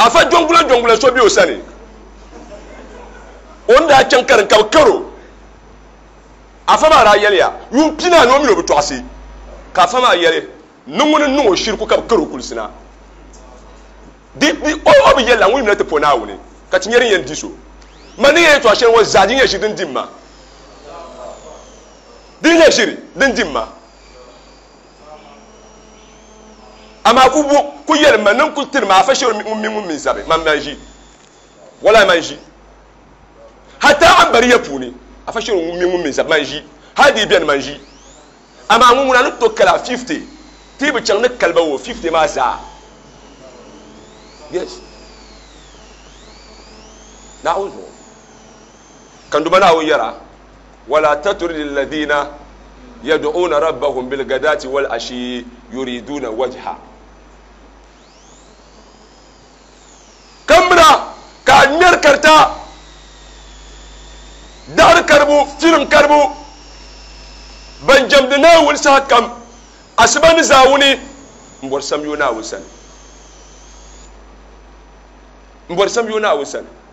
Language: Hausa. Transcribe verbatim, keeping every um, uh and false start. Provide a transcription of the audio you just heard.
afa jongula jongula so bi o sani onda chankar ka karo afa ma ra yele ya yum pina no mi no to ase ka fa ma yele nungun nungo shirku ka karo kulsina di di o o bi yela wim na te pona woni ka tinyere yen diso mani ye to ashe wo zadin ye shidin dimma din ye shiri din dimma ama ku bu ku yel manan ku tirma fa shir mi mi min sabe man manji wala manji hatta an bari ya puni afa shir mi mi min sabe manji hadi biyan manji ama mu mun to kala fifty tibi chang ne kalba wo fifty ma sa yes na'udhu kan dubana wo yara wala tatrid alladhina yad'una rabbahum bil gadati wal ashi yuriduna wajha kamra ka nyar karta dar karbu film karbu ban jamdina wal sakam asban zawuni mbor sam yuna wusan mbor sam yuna wusan